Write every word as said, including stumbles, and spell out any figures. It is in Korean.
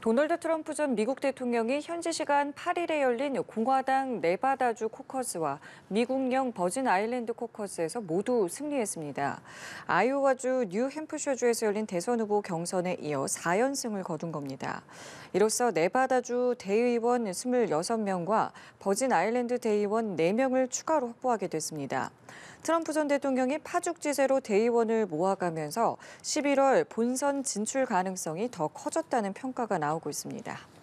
도널드 트럼프 전 미국 대통령이 현지 시간 팔 일에 열린 공화당 네바다주 코커스와 미국령 버진 아일랜드 코커스에서 모두 승리했습니다. 아이오와주 뉴햄프셔주에서 열린 대선 후보 경선에 이어 사 연승을 거둔 겁니다. 이로써 네바다주 대의원 이십육 명과 버진 아일랜드 대의원 네 명을 추가로 확보하게 됐습니다. 트럼프 전 대통령이 파죽지세로 대의원을 모아가면서 십일월 본선 진출 가능성이 더 커졌다는 평가가 나오고 있습니다.